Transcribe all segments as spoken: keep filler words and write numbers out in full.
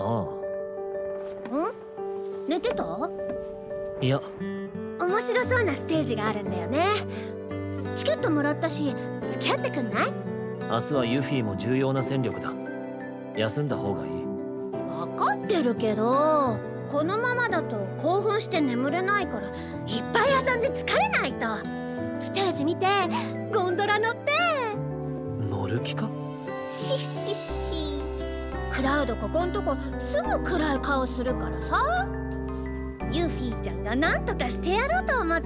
ああ。ん？寝てた？ いや、 面白そうなステージがあるんだよね。チケットもらったし、付き合ってくんない？ 明日はユフィも重要な戦力だ。休んだ方がいい。 分かってるけど、このままだと興奮して眠れないから、いっぱい遊んで疲れないと。ステージ見て、ゴンドラ乗って。 乗る気か？ しっしっし。クラウドここんとこすぐ暗い顔するからさ。ユフィちゃんがなんとかしてやろうと思って。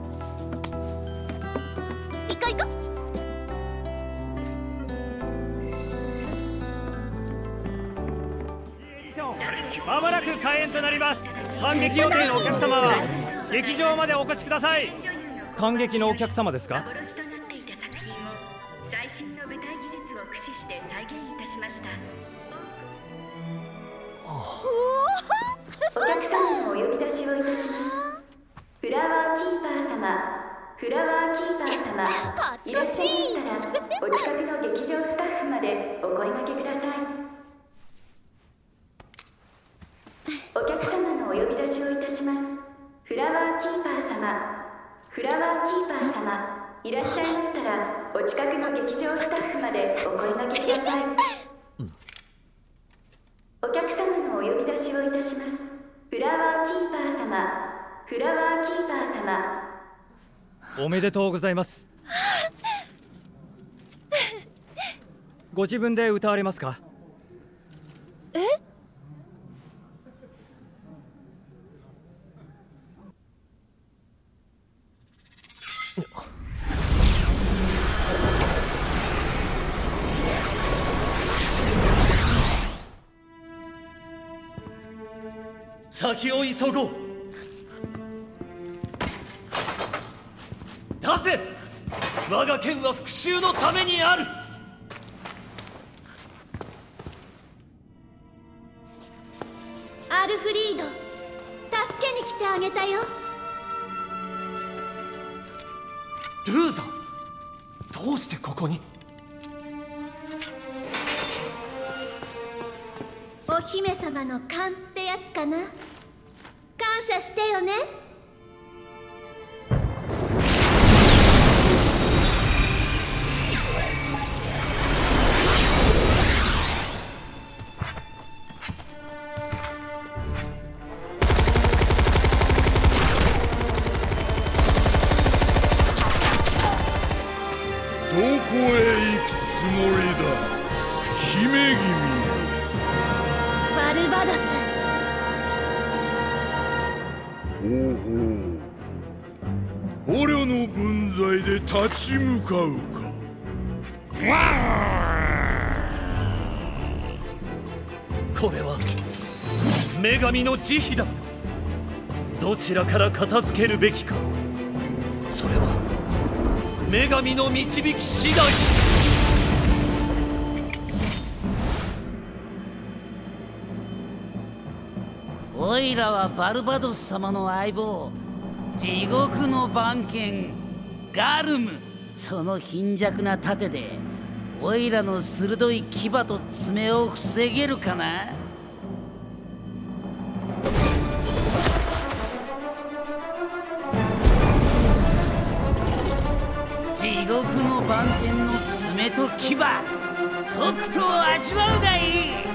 行こ行こ。 まもなく開演となります。観劇予定のお客様は劇場までお越しください。観劇のお客様ですか？ 幻となっていた作品を最新の舞台技術を駆使して再現いたしました。お客様のお呼び出しをいたします。フラワーキーパー様、フラワーキーパー様、いらっしゃいましたらお近くの劇場スタッフまでお声掛けください。お客様のお呼び出しをいたします。フラワーキーパー様、フラワーキーパー様、いらっしゃいましたらお近くの劇場スタッフまでお声掛けください。お客様のお呼び出しをいたします。フラワーキーパー様、フラワーキーパー様。 おめでとうございます。ご自分で歌われますか？ え？ 先を急ごう。出せ！我が剣は復讐のためにある。 アルフリード、助けに来てあげたよ。 ルーザ、どうしてここに？ お姫様の勘ってやつかな。感謝してよね。 どこへ行くつもりだ、姫君。 バルバドス。 ほうほう、捕虜の分際で立ち向かうか。 これは女神の慈悲だ。どちらから片付けるべきか、それは女神の導き次第。 おいらはバルバドス様の相棒、地獄の番犬ガルム。その貧弱な盾でおいらの鋭い牙と爪を防げるかな。地獄の番犬の爪と牙、とくと味わうがいい。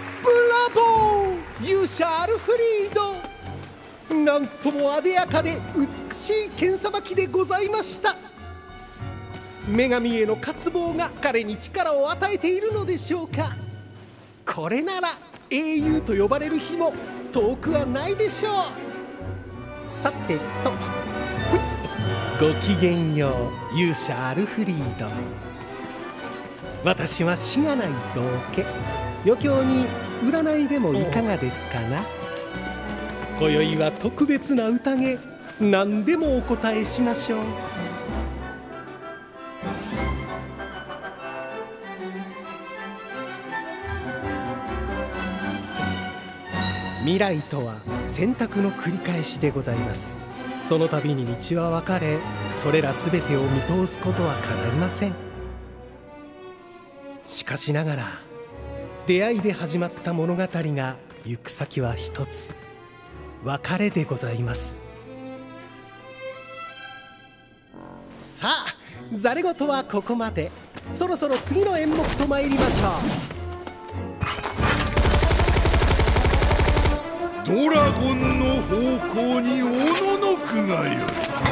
ブラボー勇者アルフリード。なんともあでやかで美しい剣さばきでございました。女神への渇望が彼に力を与えているのでしょうか。これなら英雄と呼ばれる日も遠くはないでしょう。さてと、ごきげんよう勇者アルフリード。私はしがない道家。余興に占いでもいかがですかな。今宵は特別な宴、何でもお答えしましょう。未来とは選択の繰り返しでございます。その度に道は分かれ、それら全てを見通すことは叶いません。しかしながら出会いで始まった物語が行く先は一つ、別れでございます。さあ、ざれ言はここまで。そろそろ次の演目と参りましょう。ドラゴンの方向におののくがよい。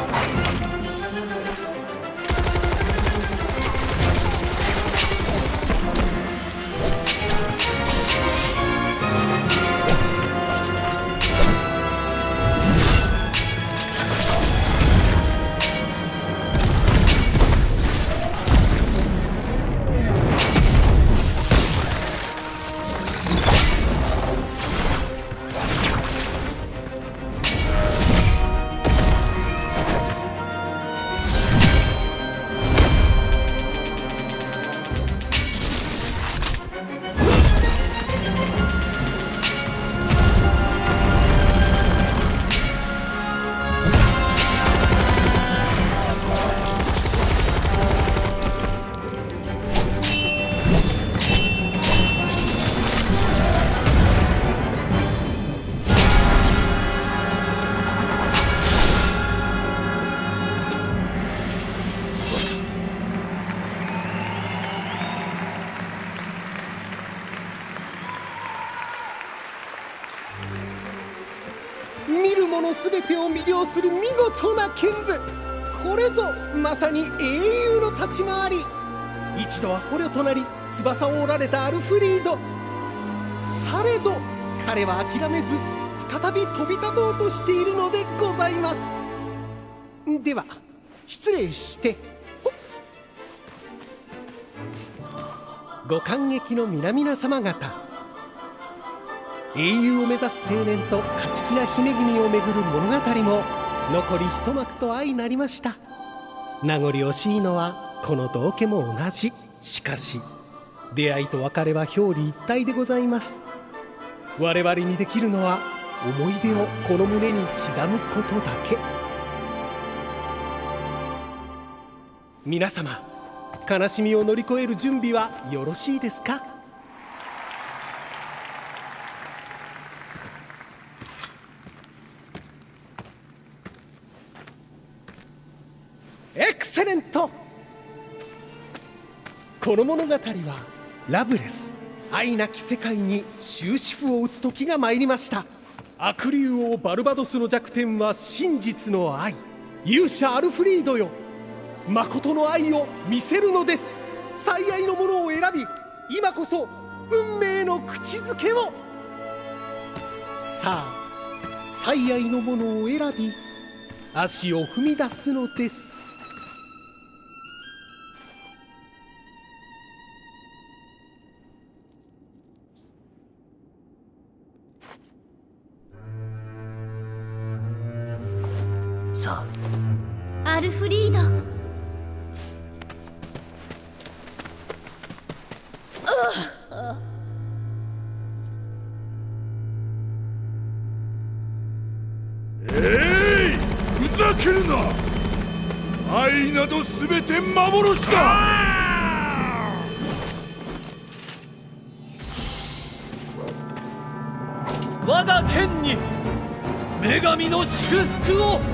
見る者すべてを魅了する見事な剣舞。これぞまさに英雄の立ち回り。一度は捕虜となり翼を折られたアルフリード。されど彼は諦めず再び飛び立とうとしているのでございます。では失礼して。ご感激の皆々様方、英雄を目指す青年と勝ち気な姫君をめぐる物語も残り一幕と相なりました。名残惜しいのはこの道家も同じ。しかし出会いと別れは表裏一体でございます。我々にできるのは思い出をこの胸に刻むことだけ。皆様、悲しみを乗り越える準備はよろしいですか。エクセレント。この物語はラブレス、愛なき世界に終止符を打つ時が参りました。悪竜王バルバドスの弱点は真実の愛。勇者アルフリードよ、誠の愛を見せるのです。最愛のものを選び、今こそ運命の口づけを。さあ、最愛のものを選び足を踏み出すのです。 さあ、アルフリード。 えい、ふざけるな。愛などすべて幻だ。 我が剣に女神の祝福を。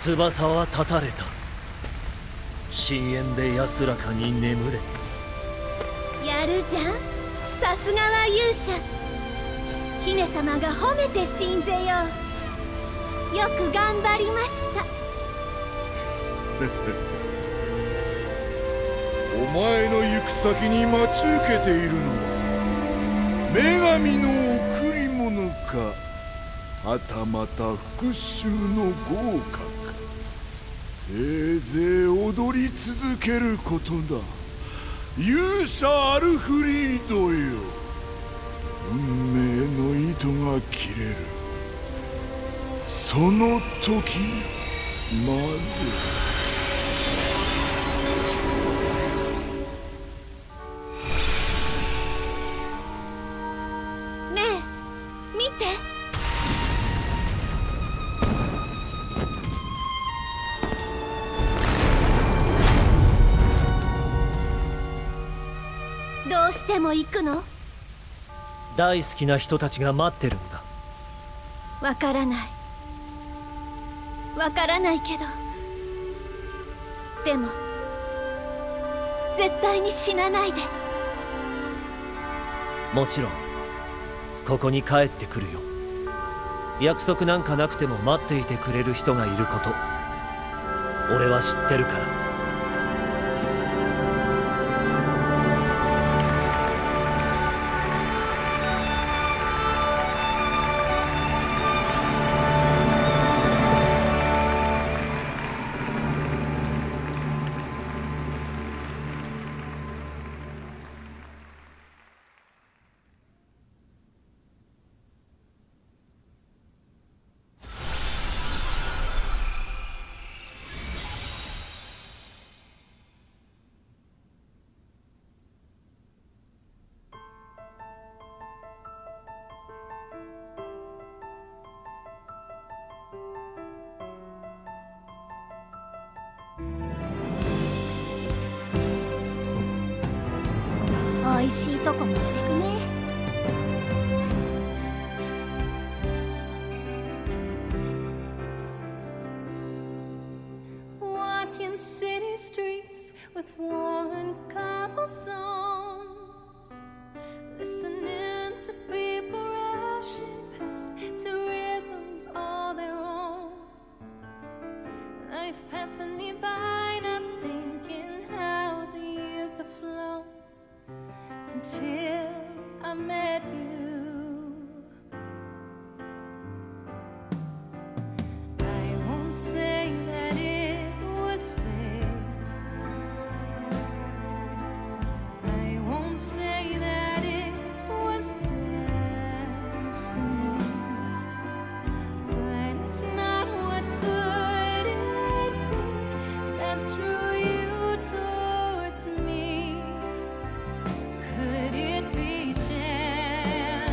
翼は断たれた。深淵で安らかに眠れ。 やるじゃん、さすがは勇者。姫様が褒めてしんぜよう。よく頑張りました。 お前の行く先に待ち受けているのは女神の贈り物か、はたまた復讐の豪華か。せいぜい踊り続けることだ、勇者アルフリードよ。運命の糸が切れる、その時まで。 どうしても行くの？ 大好きな人たちが待ってるんだ。 わからないわからないけど、でも絶対に死なないで。 もちろんここに帰ってくるよ。約束なんかなくても待っていてくれる人がいること、俺は知ってるから。 おいしいとこ持ってくね。 Walking city streets with worn cobblestones, listening to people rushing past to rhythms all their own. Life passing me by, not thinking how the years have flown. Until I met you, I won't say that it was fair. I won't say that it was destiny. But if not, what could it be that drew you towards me? Could it be chance?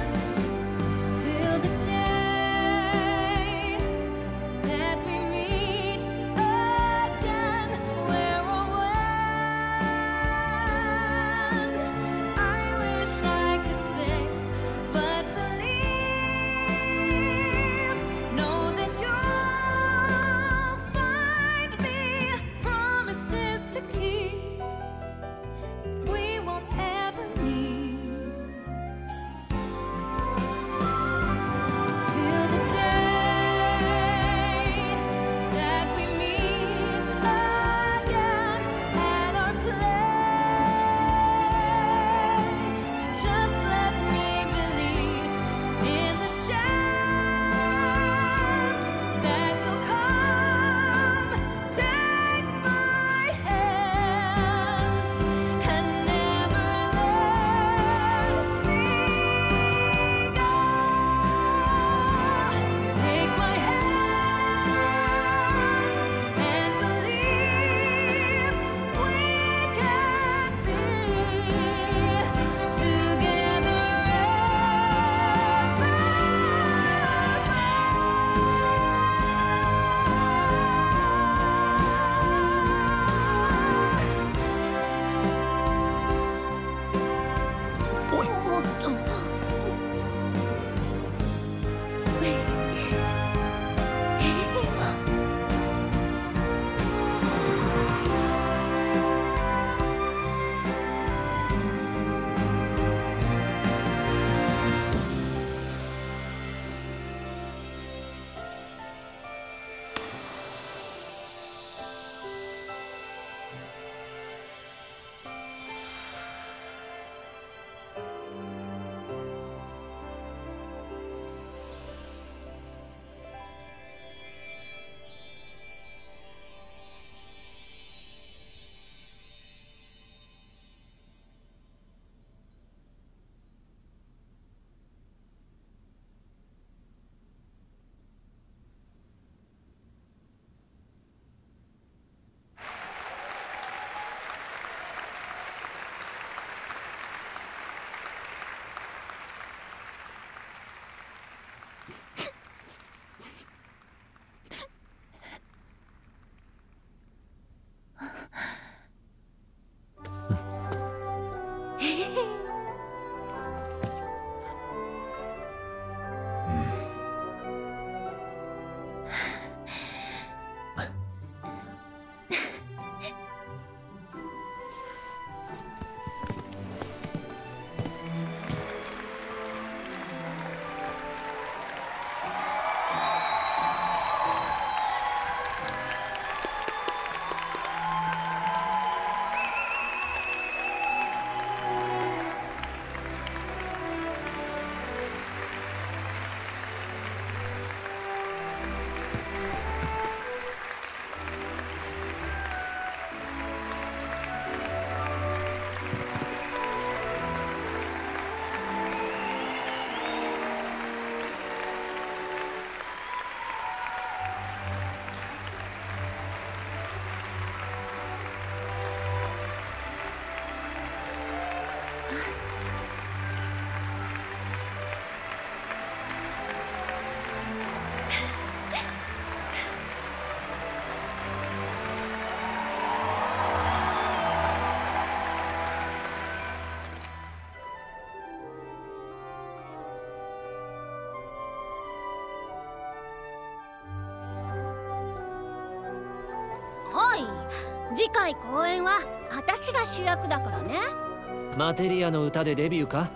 次回公演は私が主役だからね。 マテリアの歌でデビューか。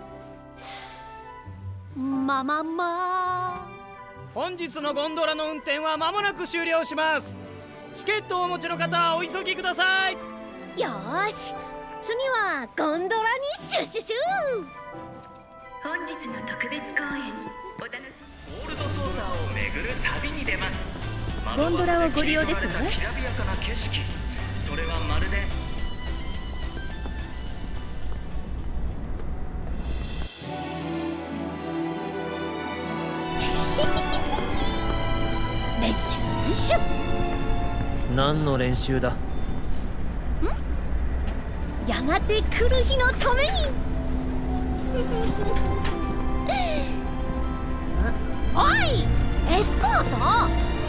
ままま本日のゴンドラの運転は間もなく終了します。チケットをお持ちの方はお急ぎください。 よーし、次はゴンドラにシュッシュシュ本日の特別公演お楽しみ。 ゴールドソーサーを巡る旅に出ます。 ゴンドラをご利用ですね。 きらびやかな景色、それはまるで練習練習。 何の練習だ。ん？ やがて来る日のために。おい、エスコート。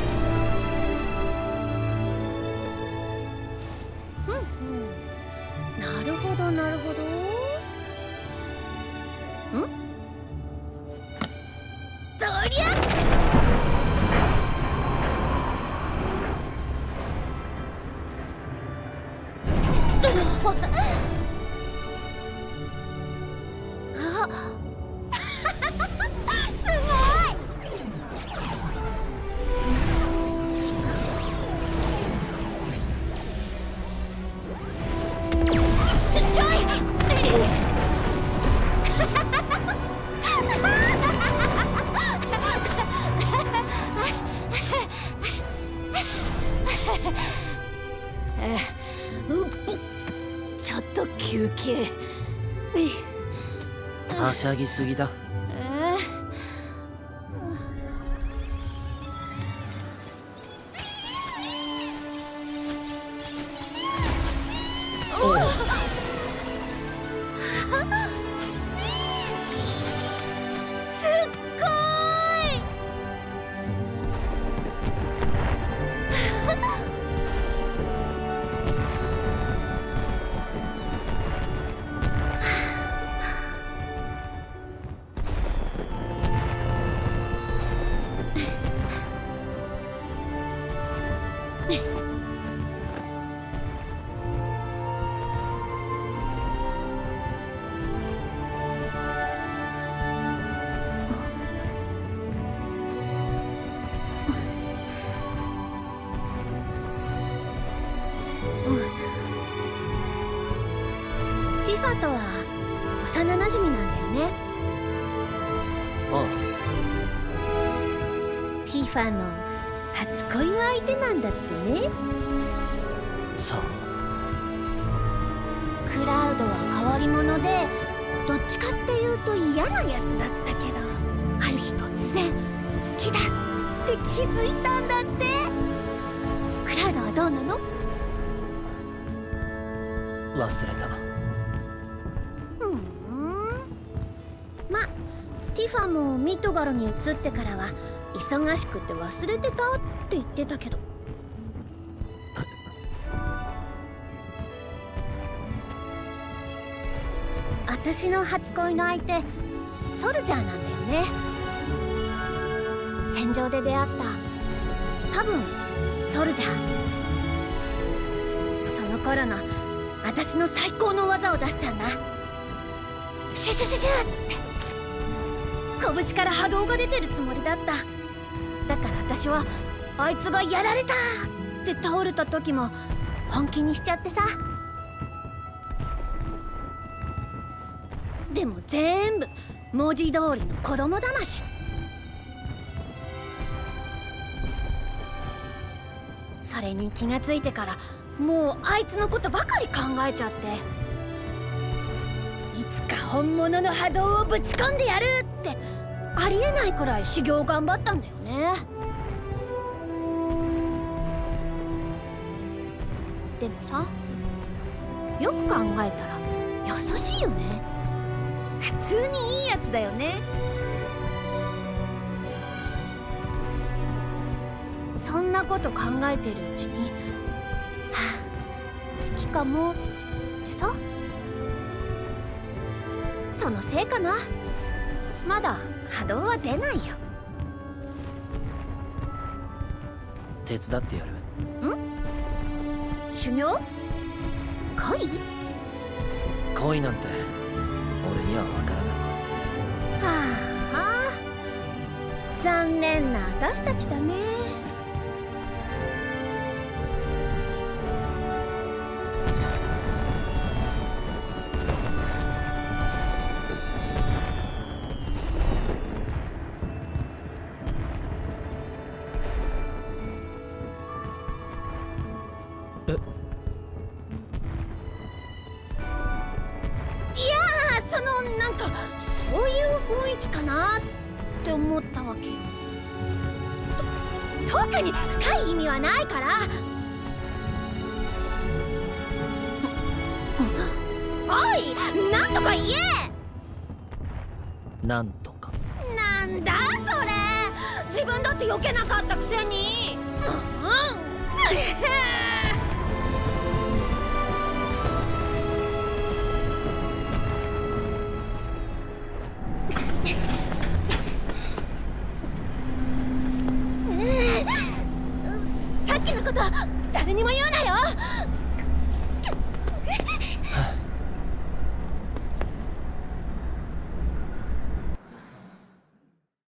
うんうん、なるほどなるほど。ん？そりゃあすごい。ちょちょいうっちょっと休憩。 はしゃぎすぎだ。 えー、おっすっごい。ティファとは幼なじみなんだよね。 あティファの初恋の相手なんだってね。 あ、さあ。 クラウドは変わり者でどっちかっていうと嫌なやつだったけど、ある日突然好きだって気づいたんだって。クラウドはどうなの？ 忘れた。 うーん、ま、ティファもミトガルに移ってからは忙しくて忘れてたって言ってたけど。私の初恋の相手ソルジャーなんだよね。戦場で出会った多分ソルジャー。その頃の私の最高の技を出したんだ。シュシュシュシュって拳から波動が出てるつもりだった。だから私はあいつがやられたって倒れた時も本気にしちゃってさ。でも全部文字通りの子供だまし。それに気がついてからもうあいつのことばかり考えちゃって、いつか本物の波動をぶち込んでやるってありえないくらい修行頑張ったんだよね。でもさ、よく考えたら優しいよね。普通にいいやつだよね。そんなこと考えてるうちに、はあ、好きかもってさ。そのせいかな、まだ波動は出ないよ。 手伝ってやる。 ん？ 修行？恋？ 恋なんて俺には分からない。 はあ、残念な私たちだね。そういう雰囲気かなって思ったわけよ。と特に深い意味はないから。おい、なんとか言え。 なんとか。 なんだそれ、自分だって避けなかったくせに。うんさっきのこと誰にも言うなよ。